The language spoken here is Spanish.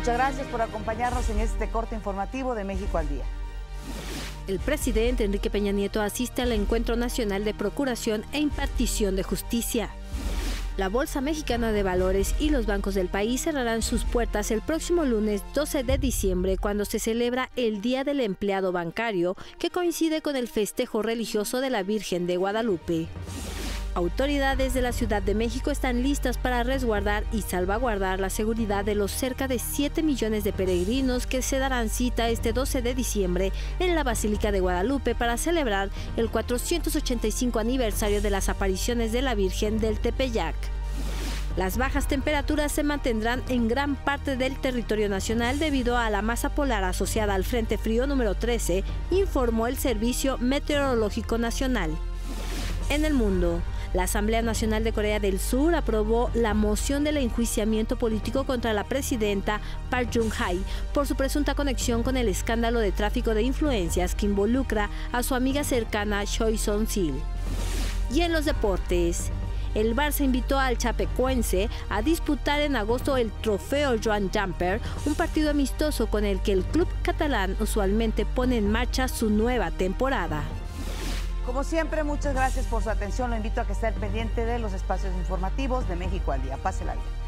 Muchas gracias por acompañarnos en este corte informativo de México al Día. El presidente Enrique Peña Nieto asiste al Encuentro Nacional de Procuración e Impartición de Justicia. La Bolsa Mexicana de Valores y los bancos del país cerrarán sus puertas el próximo lunes 12 de diciembre, cuando se celebra el Día del Empleado Bancario, que coincide con el festejo religioso de la Virgen de Guadalupe. Autoridades de la Ciudad de México están listas para resguardar y salvaguardar la seguridad de los cerca de 7 millones de peregrinos que se darán cita este 12 de diciembre en la Basílica de Guadalupe para celebrar el 485 aniversario de las apariciones de la Virgen del Tepeyac. Las bajas temperaturas se mantendrán en gran parte del territorio nacional debido a la masa polar asociada al Frente Frío número 13, informó el Servicio Meteorológico Nacional. En el mundo, la Asamblea Nacional de Corea del Sur aprobó la moción del enjuiciamiento político contra la presidenta Park Geun-hye por su presunta conexión con el escándalo de tráfico de influencias que involucra a su amiga cercana Choi Son-sil. Y en los deportes, el Barça invitó al chapecoense a disputar en agosto el trofeo Joan Gamper, un partido amistoso con el que el club catalán usualmente pone en marcha su nueva temporada. Como siempre, muchas gracias por su atención. Lo invito a que esté al pendiente de los espacios informativos de México al Día. Pásela bien.